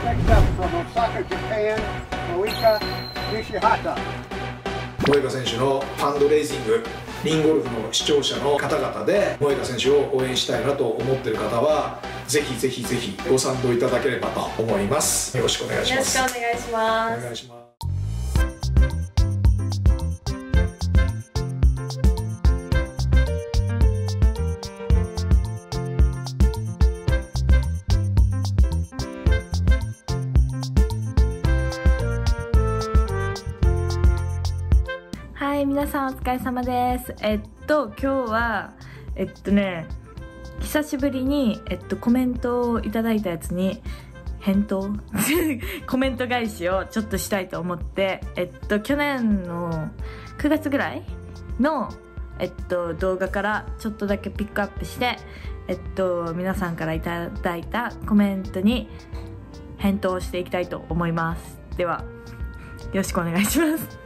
picked up from Osaka, Japan, Moika Nishihata. 萌歌選手のファンドレイジング、リンゴルフの視聴者の方々で萌歌選手を応援したいなと思っている方はぜひぜひぜひご賛同いただければと思います。よろしくお願いします。 よろしくお願いします。 お願いします。 はい、皆さんお疲れ様です。今日は久しぶりにコメントをいただいたやつに返答コメント返しをちょっとしたいと思って、去年の9月ぐらいの動画からちょっとだけピックアップして皆さんからいただいたコメントに返答していきたいと思います。ではよろしくお願いします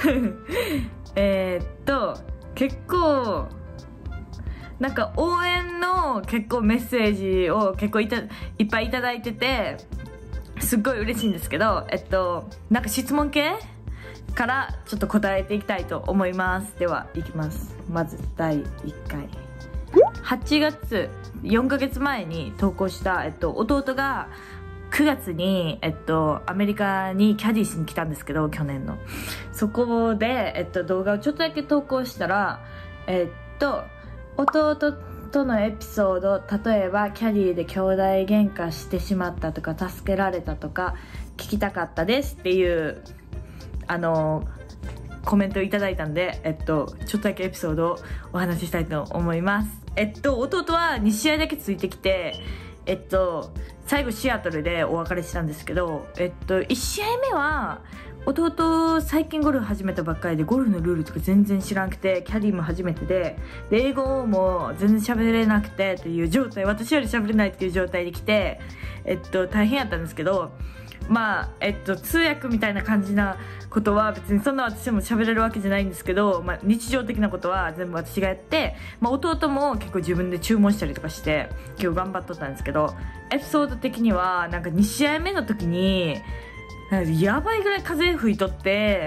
結構なんか応援の結構メッセージを結構いっぱいいただいててすっごい嬉しいんですけどなんか質問系からちょっと答えていきたいと思います。ではいきます。まず第1回8月4ヶ月前に投稿した、弟が9月に、アメリカにキャディーしに来たんですけど、去年のそこで、動画をちょっとだけ投稿したら弟とのエピソード、例えばキャディーで兄弟喧嘩してしまったとか助けられたとか聞きたかったですっていうコメントをいただいたんで、ちょっとだけエピソードをお話ししたいと思います。弟は2試合だけついてきて最後シアトルでお別れしたんですけど、1試合目は弟最近ゴルフ始めたばっかりでゴルフのルールとか全然知らなくてキャディーも初めてで英語も全然喋れなくてっていう状態、私より喋れないっていう状態で来て大変やったんですけど、まあ通訳みたいな感じなことは別にそんな私も喋れるわけじゃないんですけど、日常的なことは全部私がやって、弟も結構自分で注文したりとかして結構頑張っとったんですけど、エピソード的にはなんか2試合目の時にやばいぐらい風吹いとって、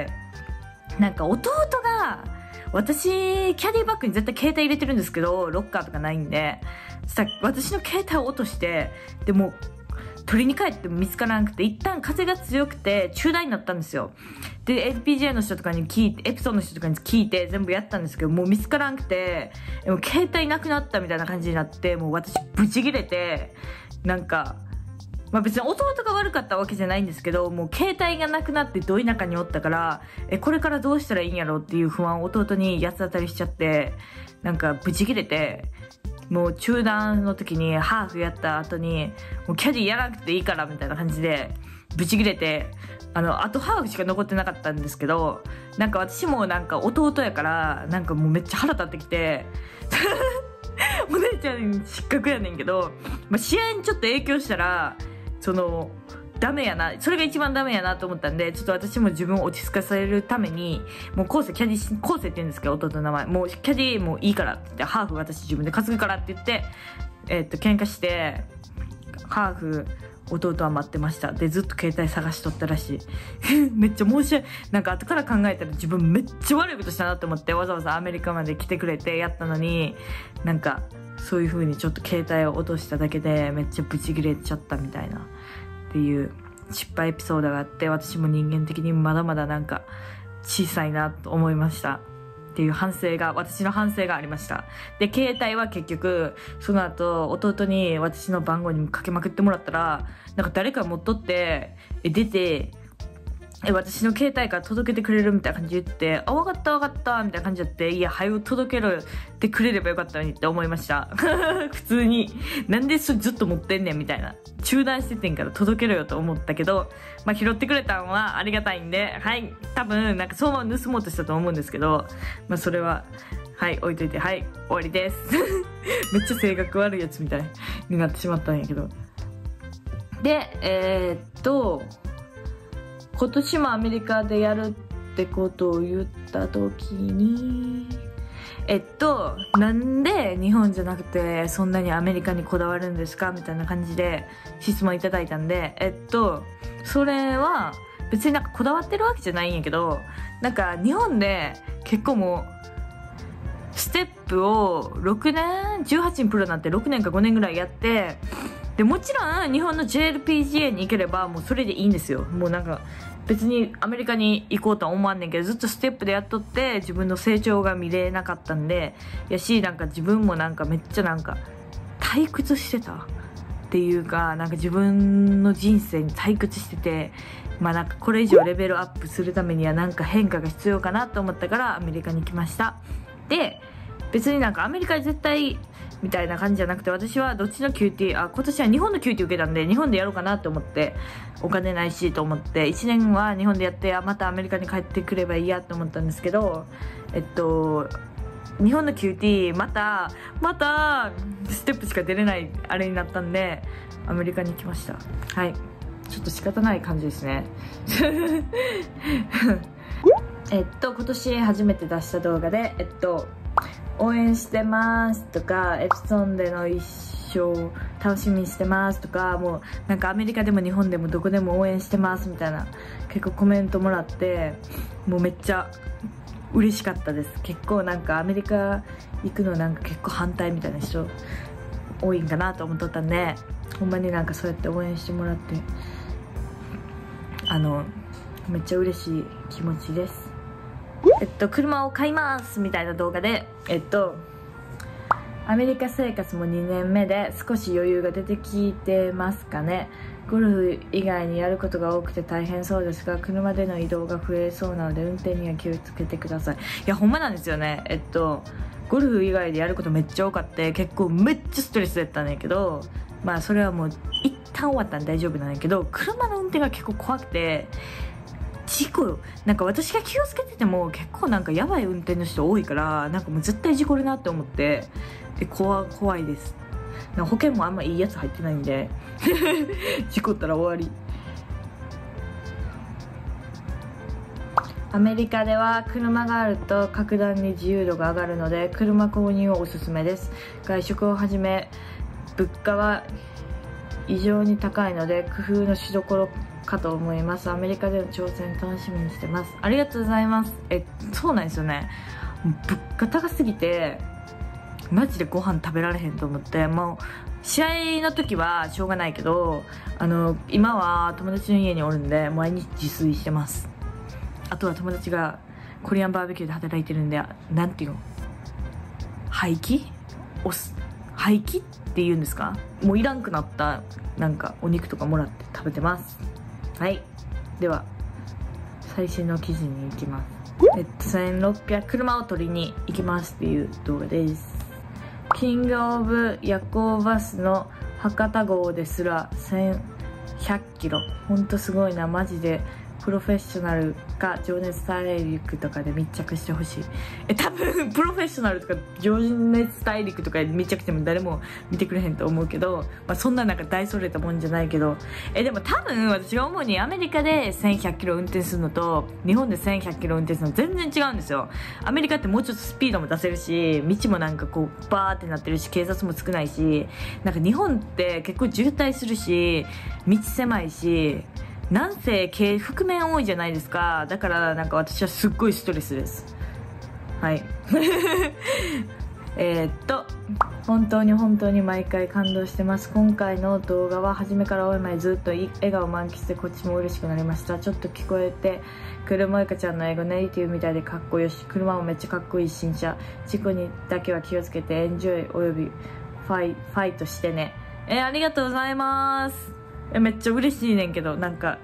なんか弟が私キャディバッグに絶対携帯入れてるんですけどロッカーとかないんで、私の携帯を落としてでも取りに帰っても見つからなくて一旦風が強くて中断になったんですよ。で LPGA の人とかに聞いてエプソンの人とかに聞いて全部やったんですけどもう見つからなくてもう携帯なくなったみたいな感じになって、もう私ブチギレてなんか別に弟が悪かったわけじゃないんですけど、もう携帯がなくなってど田舎におったからこれからどうしたらいいんやろっていう不安を弟に八つ当たりしちゃって、なんかブチギレて、もう中断の時にハーフやった後にもうキャディやらなくていいからみたいな感じでブチギレて、あとハーフしか残ってなかったんですけど、なんか私もなんか弟やからなんかもうめっちゃ腹立ってきてお姉ちゃん失格やねんけど、試合にちょっと影響したらダメやな、それが一番ダメやなと思ったんで、ちょっと私も自分を落ち着かせるためにもう昴生って言うんですけど弟の名前、もうキャディもいいからって言ってハーフ私自分で担ぐからって言って喧嘩してハーフ弟は待ってました。でずっと携帯探しとったらしいめっちゃなんか後から考えたら自分めっちゃ悪いことしたなと思って、わざわざアメリカまで来てくれてやったのになんかそういう風にちょっと携帯を落としただけでめっちゃブチギレちゃったみたいなっていう失敗エピソードがあって、私も人間的にまだまだなんか小さいなと思いましたっていう私の反省がありました。で携帯は結局その後弟に私の番号にかけまくってもらったらなんか誰か持っとって出て私の携帯から届けてくれるみたいな感じで言って、分かった分かったみたいな感じだって、いや早く届けてくれればよかったのにって思いました普通になんでそれずっと持ってんねんみたいな、中断しててんから届けろよと思ったけど、拾ってくれたのはありがたいんで、はい多分なんかそのまま盗もうとしたと思うんですけど、それははい置いといて、はい終わりですめっちゃ性格悪いやつみたいになってしまったんやけど、で今年もアメリカでやるってことを言った時になんで日本じゃなくてそんなにアメリカにこだわるんですかみたいな感じで質問いただいたんで、それは別になんかこだわってるわけじゃないんやけど、なんか日本で結構もうステップを6年18にプロになって6年か5年ぐらいやって、でもちろん日本の JLPGA に行ければもうそれでいいんですよ。もうなんか別にアメリカに行こうとは思わんねんけど、ずっとステップでやっとって自分の成長が見れなかったんでやし、なんか自分もなんかめっちゃなんか退屈してたっていうか、なんか自分の人生に退屈してて、まあなんかこれ以上レベルアップするためにはなんか変化が必要かなと思ったからアメリカに来ました。で別になんかアメリカで絶対みたいな感じじゃなくて、私はどっちの QT、今年は日本の QT 受けたんで日本でやろうかなと思って、お金ないしと思って1年は日本でやって、またアメリカに帰ってくればいいやと思ったんですけど、日本の QT またステップしか出れないあれになったんでアメリカに来ました。はい、ちょっと仕方ない感じですね今年初めて出した動画で応援してますとか、エプソンでの一生楽しみにしてますとか、もうなんかアメリカでも日本でもどこでも応援してますみたいな結構コメントもらって、もうめっちゃ嬉しかったです。結構なんかアメリカ行くのなんか結構反対みたいな人多いんかなと思っとったんで、ほんまになんかそうやって応援してもらってめっちゃ嬉しい気持ちです。車を買いますみたいな動画でアメリカ生活も2年目で少し余裕が出てきてますかね。ゴルフ以外にやることが多くて大変そうですが、車での移動が増えそうなので運転には気をつけてください。いやほんまなんですよね。ゴルフ以外でやることめっちゃ多かって、結構めっちゃストレスだったんだけど、まあそれはもう一旦終わったんで大丈夫なんだけど、車の運転が結構怖くて、事故なんか私が気をつけてても結構なんかやばい運転の人多いから、なんかもう絶対事故るなって思って、怖いです。なんか保険もあんまいいやつ入ってないんで事故ったら終わり。アメリカでは車があると格段に自由度が上がるので車購入をおすすめです。外食をはじめ物価は異常に高いので工夫のしどころかと思います。アメリカでの挑戦楽しみにしてます。ありがとうございます。そうなんですよね。物価高すぎてマジでご飯食べられへんと思って、もう試合の時はしょうがないけど、今は友達の家におるんで毎日自炊してます。あとは友達がコリアンバーベキューで働いてるんで、なんていうの、廃棄って言うんですか、もういらんくなったなんかお肉とかもらって食べてます。はい、では最新の記事に行きます。1600車を取りに行きますっていう動画です。キングオブ夜行バスの博多号ですら1100キロ、ほんとすごいな。マジでプロフェッショナルか情熱大陸とかで密着してほしい。多分プロフェッショナルとか情熱大陸とかで密着しても誰も見てくれへんと思うけど、そんななんか大それたもんじゃないけど、でも多分私が思うにアメリカで1100キロ運転するのと日本で1100キロ運転するの全然違うんですよ。アメリカってもうちょっとスピードも出せるし、道もなんかこうバーってなってるし、警察も少ないし、なんか日本って結構渋滞するし道狭いし、なんせ覆面多いじゃないですか。だからなんか私はすっごいストレスです。はい本当に毎回感動してます。今回の動画は初めから終わりまでずっと笑顔満喫でこっちも嬉しくなりました。ちょっと聞こえてくる萌香ちゃんの英語ネイティブみたいでかっこよし、車もめっちゃかっこいい新車。事故にだけは気をつけてエンジョイおよびファイトしてね。ありがとうございます。めっちゃ嬉しいねんけど、なんか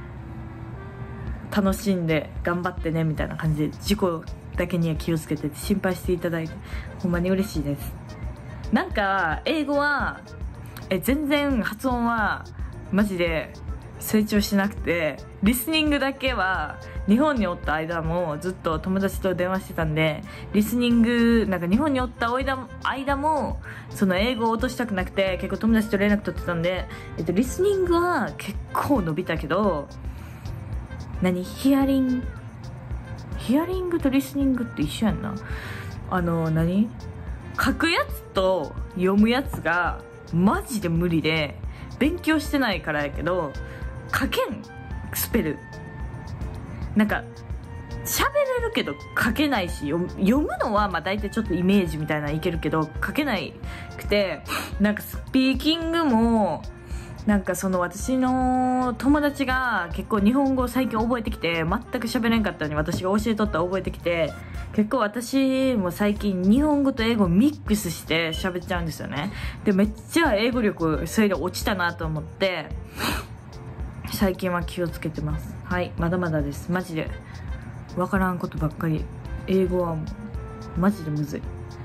楽しんで頑張ってねみたいな感じで、事故だけには気をつけて心配していただいてほんまに嬉しいです。なんか英語は全然発音はマジで成長しなくて、リスニングだけは日本におった間もずっと友達と電話してたんで、リスニングなんか日本におった間もその英語を落としたくなくて結構友達と連絡取ってたんで、リスニングは結構伸びたけど、ヒアリングとリスニングって一緒やんな。 書くやつと読むやつがマジで無理で、勉強してないからやけど書けん、スペルなんか喋れるけど書けないし、読むのはまあ大体ちょっとイメージみたいなのいけるけど書けないくて、なんかスピーキングもなんかその私の友達が結構日本語を最近覚えてきて、全く喋れんかったのに私が教えとったら覚えてきて、結構私も最近日本語と英語をミックスして喋っちゃうんですよね。でめっちゃ英語力それで落ちたなと思って、最近は気をつけてます。はい、まだまだです。マジでわからんことばっかり。英語はもうマジでむずい。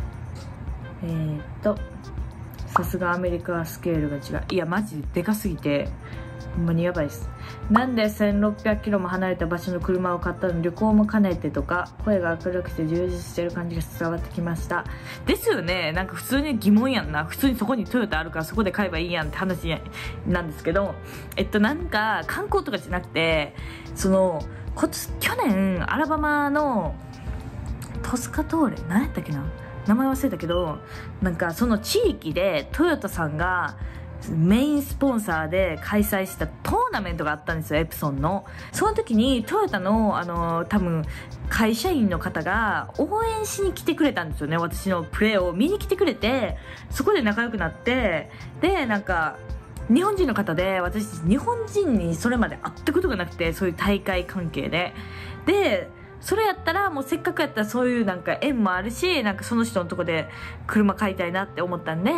さすがアメリカはスケールが違う。いやマジででかすぎてほんまにやばいです。なんで1600キロも離れた場所の車を買ったの、旅行も兼ねてとか、声が明るくて充実してる感じが伝わってきました。ですよね。なんか普通に疑問やんな。普通にそこにトヨタあるからそこで買えばいいやんって話なんですけど、なんか観光とかじゃなくて、去年アラバマのトスカトーレ何やったっけな、名前忘れたけど、なんかその地域でトヨタさんがメインスポンサーで開催したトーナメントがあったんですよ、エプソンの。その時にトヨタの多分会社員の方が応援しに来てくれたんですよね。私のプレーを見に来てくれて、そこで仲良くなって、でなんか日本人の方で、私日本人にそれまで会ったことがなくて、そういう大会関係でそれやったらもうせっかくやったらそういうなんか縁もあるし、なんかその人のとこで車買いたいなって思ったんで、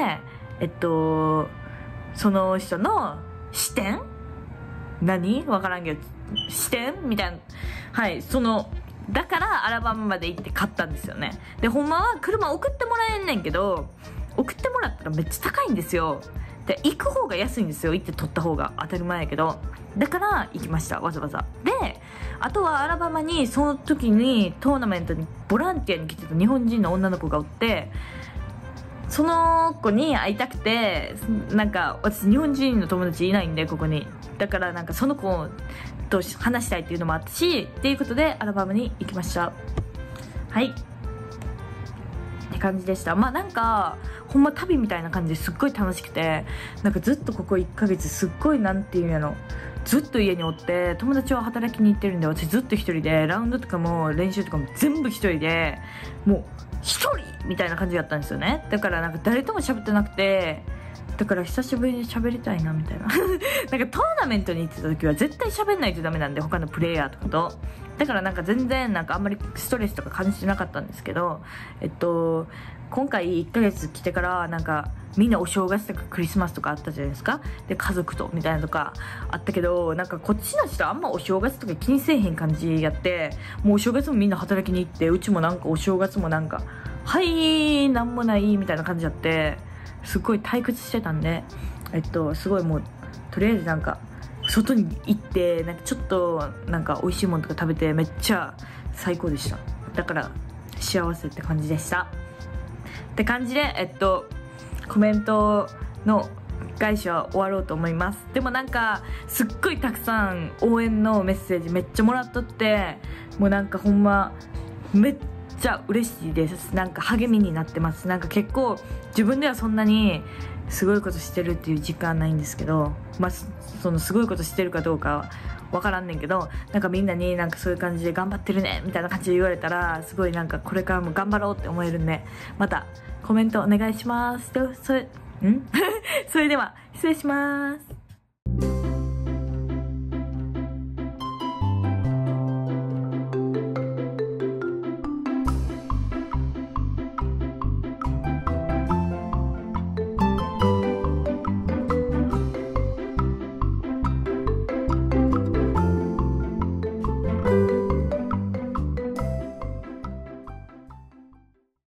その人の視点わからんけど視点みたいな、はい、だからアラバマまで行って買ったんですよね。でほんまは車送ってもらえんねんけど、送ってもらったらめっちゃ高いんですよ。で行く方が安いんですよ、行って取った方が当たり前やけど。だから行きました、わざわざ。であとはアラバマにその時にトーナメントにボランティアに来てた日本人の女の子がおって、その子に会いたくて、なんか私日本人の友達いないんでここに、だからなんかその子と話したいっていうのもあったし、っていうことでアラバマに行きました。はいって感じでした。まあなんかほんま旅みたいな感じですっごい楽しくて、なんかずっとここ1ヶ月すっごいなんていうんやろ、ずっと家におって、友達は働きに行ってるんで私ずっと一人で、ラウンドとかも練習とかも全部一人で、もう一人みたいな感じだったんですよね。だからなんか誰とも喋ってなくて、だから久しぶりに喋りたいなみたいななんかトーナメントに行ってた時は絶対喋んないとダメなんで、他のプレイヤーとかと。だからなんか全然なんかあんまりストレスとか感じてなかったんですけど、今回1ヶ月来てからなんかみんなお正月とかクリスマスとかあったじゃないですか。で家族とみたいなとかあったけど、なんかこっちの人あんまお正月とか気にせえへん感じやって、もうお正月もみんな働きに行って、うちもなんかお正月もなんかはいなんもないみたいな感じやって、すっごい退屈してたんで、すごいもうとりあえずなんか外に行ってなんかちょっとなんか美味しいものとか食べてめっちゃ最高でした。だから幸せって感じでしたって感じで、コメントの返しは終わろうと思います。でもなんかすっごいたくさん応援のメッセージめっちゃもらっとって、もうなんかほんまめっちゃ嬉しいです。なんか励みになってます。なんか結構自分ではそんなにすごいことしてるっていう実感ないんですけど、まあそのすごいことしてるかどうかは分からんねんけど、なんかみんなになんかそういう感じで頑張ってるねみたいな感じで言われたら、すごいなんかこれからも頑張ろうって思えるんで、またコメントお願いします。それでは失礼します。